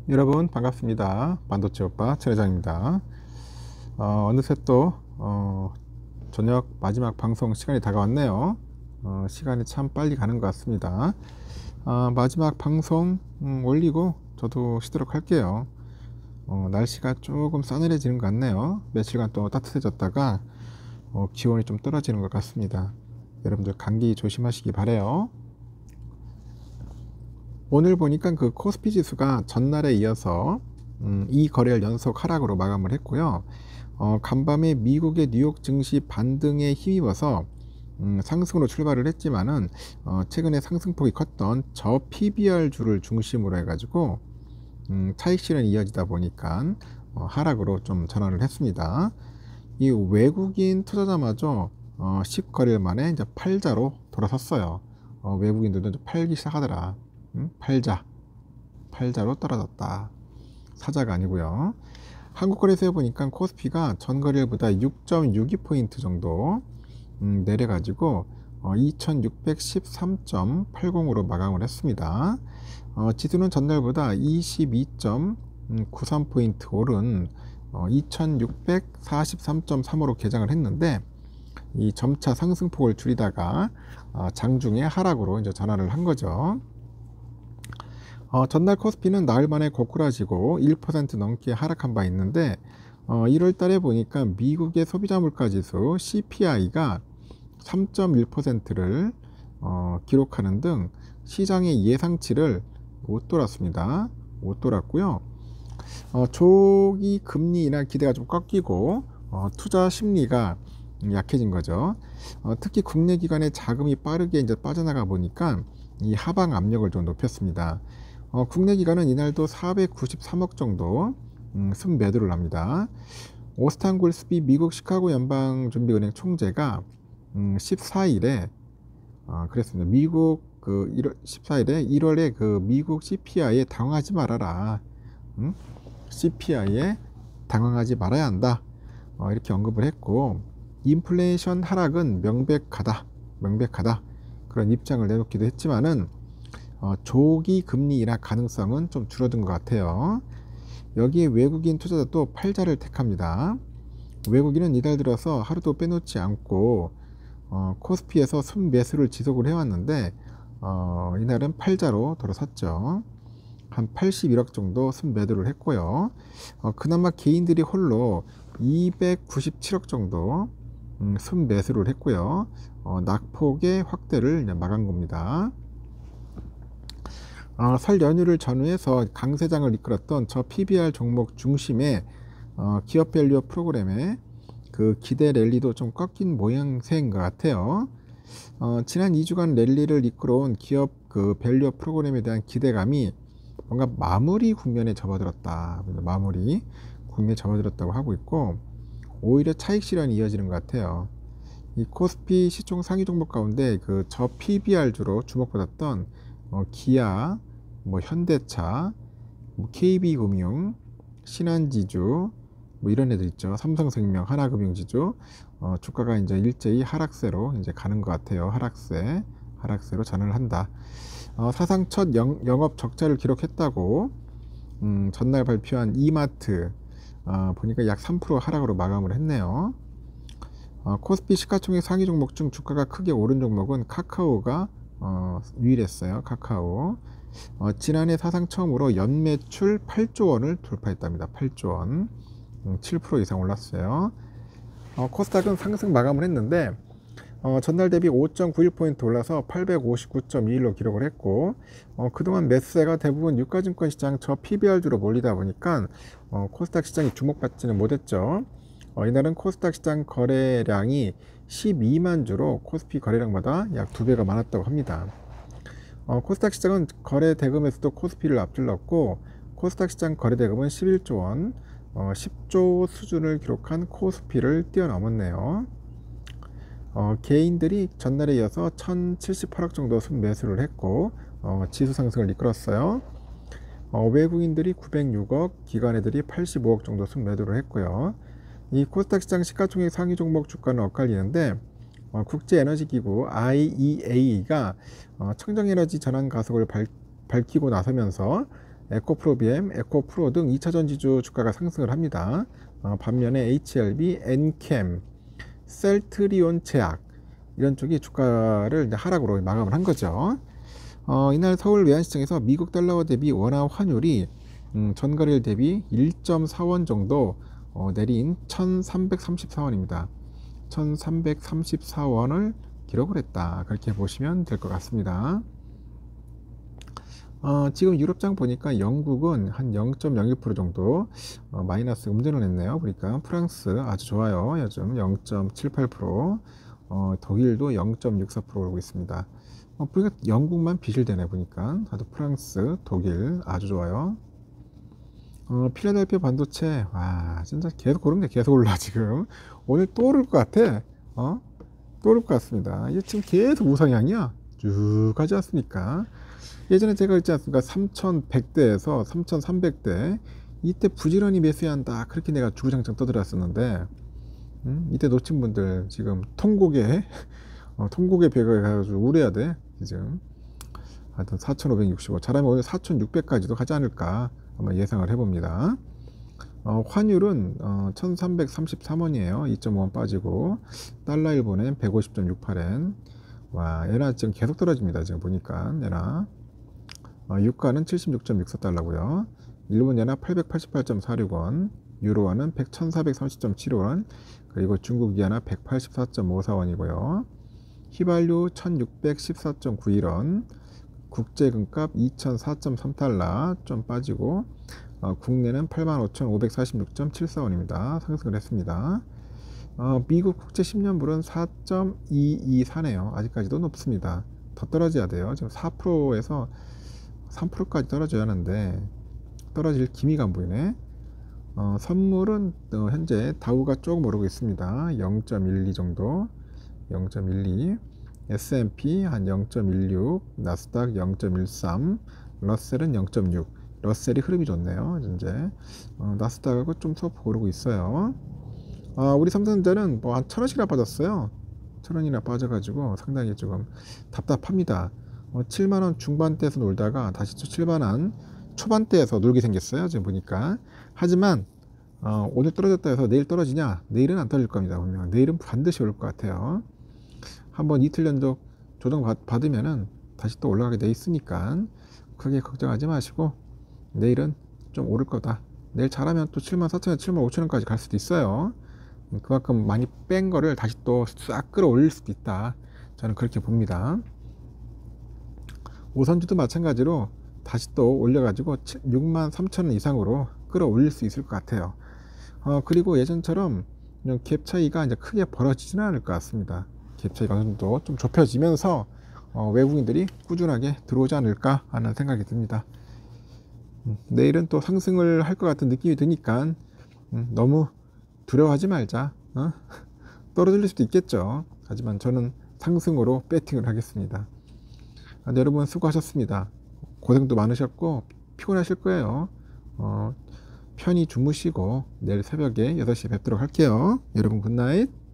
여러분 반갑습니다. 반도체 오빠 최 회장입니다. 어느새 또 저녁 마지막 방송 시간이 다가왔네요. 시간이 참 빨리 가는 것 같습니다. 마지막 방송 올리고 저도 쉬도록 할게요. 날씨가 조금 싸늘해지는 것 같네요. 며칠간 또 따뜻해졌다가 기온이 좀 떨어지는 것 같습니다. 여러분들 감기 조심하시기 바래요. 오늘 보니까 그 코스피 지수가 전날에 이어서 이 거래일 연속 하락으로 마감을 했고요. 간밤에 미국의 뉴욕 증시 반등에 힘입어서 상승으로 출발을 했지만은 최근에 상승폭이 컸던 저 PBR 주를 중심으로 해가지고 차익 실현이 이어지다 보니까 하락으로 좀 전환을 했습니다. 이 외국인 투자자마저 10거래일 만에 이제 팔자로 돌아섰어요. 외국인들도 이제 팔기 시작하더라. 팔자로 떨어졌다. 사자가 아니고요. 한국거래소에 보니까 코스피가 전거래일보다 6.62포인트 정도 내려가지고 2613.80으로 마감을 했습니다. 지수는 전날보다 22.93포인트 오른 2643.35로 개장을 했는데, 이 점차 상승폭을 줄이다가 장중에 하락으로 이제 전환을 한 거죠. 전날 코스피는 나흘 만에 고꾸라지고 1% 넘게 하락한 바 있는데, 1월 달에 보니까 미국의 소비자 물가 지수 CPI가 3.1%를 기록하는 등 시장의 예상치를 못 돌았습니다. 못 돌았고요. 조기 금리 인하 기대가 좀 꺾이고 투자 심리가 약해진 거죠. 특히 국내 기관의 자금이 빠르게 이제 빠져나가 보니까 이 하방 압력을 좀 높였습니다. 국내 기관은 이날도 493억 정도 순매도를 합니다. 오스탄 골스비 미국 시카고 연방준비은행 총재가 14일에 그랬습니다. 미국 14일에 1월에 그 미국 CPI에 당황하지 말아라. CPI에 당황하지 말아야 한다. 이렇게 언급을 했고, 인플레이션 하락은 명백하다. 그런 입장을 내놓기도 했지만은 조기 금리 인하 가능성은 좀 줄어든 것 같아요. 여기에 외국인 투자자도 팔자를 택합니다. 외국인은 이달 들어서 하루도 빼놓지 않고 코스피에서 순매수를 지속을 해왔는데, 이날은 팔자로 돌아섰죠. 한 81억 정도 순매도를 했고요. 그나마 개인들이 홀로 297억 정도 순매수를 했고요. 낙폭의 확대를 마감 겁니다. 설 연휴를 전후해서 강세장을 이끌었던 저 PBR 종목 중심의 기업 밸류 프로그램의 그 기대 랠리도 좀 꺾인 모양새인 것 같아요. 지난 2주간 랠리를 이끌어온 기업 그 밸류 프로그램에 대한 기대감이 뭔가 마무리 국면에 접어들었다. 마무리 국면에 접어들었다고 하고 있고, 오히려 차익 실현이 이어지는 것 같아요. 이 코스피 시총 상위 종목 가운데 그 저 PBR 주로 주목받았던 기아, 현대차, KB금융, 신한지주, 이런 애들 있죠. 삼성생명, 하나금융지주, 주가가 이제 일제히 하락세로 이제 가는 것 같아요. 하락세로 전환을 한다. 사상 첫 영업 적자를 기록했다고 전날 발표한 이마트 보니까 약 3% 하락으로 마감을 했네요. 코스피 시가총액 상위 종목 중 주가가 크게 오른 종목은 카카오가 유일했어요. 카카오. 지난해 사상 처음으로 연매출 8조 원을 돌파했답니다. 8조 원. 7% 이상 올랐어요. 코스닥은 상승 마감을 했는데, 전날 대비 5.91포인트 올라서 859.21로 기록을 했고, 그동안 매수세가 대부분 유가증권 시장 저 PBR주로 몰리다 보니까 코스닥 시장이 주목받지는 못했죠. 이날은 코스닥 시장 거래량이 12만 주로 코스피 거래량보다 약 2배가 많았다고 합니다. 코스닥 시장은 거래 대금에서도 코스피를 앞질렀고, 코스닥 시장 거래 대금은 11조 원, 10조 수준을 기록한 코스피를 뛰어넘었네요. 개인들이 전날에 이어서 1078억 정도 순매수를 했고, 지수 상승을 이끌었어요. 외국인들이 906억, 기관애들이 85억 정도 순매도를 했고요. 이 코스닥 시장 시가총액 상위 종목 주가는 엇갈리는데, 국제에너지기구 IEA가 청정에너지 전환 가속을 밝히고 나서면서 에코프로, 에코프로 등 2차전 지주 주가가 상승을 합니다. 반면에 HLB, 엔캠, 셀트리온 제약 이런 쪽이 주가를 이제 하락으로 마감을 한 거죠. 이날 서울 외환시장에서 미국 달러화 대비 원화 환율이 전거래일 대비 1.4원 정도 내린 1334원입니다. 1334원을 기록을 했다. 그렇게 보시면 될 것 같습니다. 지금 유럽장 보니까 영국은 한 0.01% 정도 마이너스 음전을 했네요. 그러니까 프랑스 아주 좋아요. 요즘 0.78%, 독일도 0.64% 오르고 있습니다. 보니까 영국만 비실되네 보니까. 아주 프랑스, 독일 아주 좋아요. 필라델피아 반도체, 와 진짜 계속 오르는데 계속 올라. 지금 오늘 또 오를 것 같아. 또 오를 것 같습니다. 이게 지금 계속 우상향이야. 쭉 가지 않습니까? 예전에 제가 있지 않습니까? 3100대에서 3300대 이때 부지런히 매수해야 한다, 그렇게 내가 주구장창 떠들었었는데, 이때 놓친 분들 지금 통곡에 통곡에 배가 가지고 우려야 돼 지금. 하여튼 4565, 잘하면 오늘 4600까지도 가지 않을까 한번 예상을 해봅니다. 환율은 1333원이에요 2.5원 빠지고, 달러 일본엔 150.68엔. 와, 얘나 지금 계속 떨어집니다. 지금 보니까 얘나 유가는 76.64달러고요 일본 엔화 888.46원, 유로화는 1430.75원, 그리고 중국 위안화 184.54원이고요 휘발유 1614.91원, 국제금값 2004.3달러 좀 빠지고, 국내는 85,546.74원입니다 상승을 했습니다. 미국 국제 10년물은 4.224네요 아직까지도 높습니다. 더 떨어져야 돼요. 지금 4%에서 3%까지 떨어져야 하는데 떨어질 기미가 안 보이네. 선물은 현재 다우가 조금 오르고 있습니다. 0.12 정도, 0.12. S&P 한 0.16, 나스닥 0.13, 러셀은 0.6. 러셀이 흐름이 좋네요. 현재 나스닥하고 좀 소폭 오르고 있어요. 우리 삼성전자는 뭐 한 1000원씩이나 빠졌어요. 1000원이나 빠져가지고 상당히 조금 답답합니다. 7만원 중반대에서 놀다가 다시 또 7만원 초반대에서 놀게 생겼어요. 지금 보니까. 하지만 오늘 떨어졌다 해서 내일 떨어지냐? 내일은 안 떨어질 겁니다. 분명 내일은 반드시 올 것 같아요. 한번 이틀 연속 조정 받으면은 다시 또 올라가게 돼 있으니까 크게 걱정하지 마시고, 내일은 좀 오를 거다. 내일 잘하면 또 74,000원, 75,000원까지 갈 수도 있어요. 그만큼 많이 뺀 거를 다시 또 싹 끌어올릴 수도 있다. 저는 그렇게 봅니다. 오선주도 마찬가지로 다시 또 올려가지고 63,000원 이상으로 끌어올릴 수 있을 것 같아요. 그리고 예전처럼 갭 차이가 이제 크게 벌어지지는 않을 것 같습니다. 갭 차이가 어느 정도 좀 좁혀지면서 외국인들이 꾸준하게 들어오지 않을까 하는 생각이 듭니다. 내일은 또 상승을 할 것 같은 느낌이 드니까 너무 두려워하지 말자. 떨어질 수도 있겠죠. 하지만 저는 상승으로 배팅을 하겠습니다. 여러분 수고하셨습니다. 고생도 많으셨고 피곤하실 거예요. 편히 주무시고 내일 새벽에 6시에 뵙도록 할게요. 여러분 굿나잇.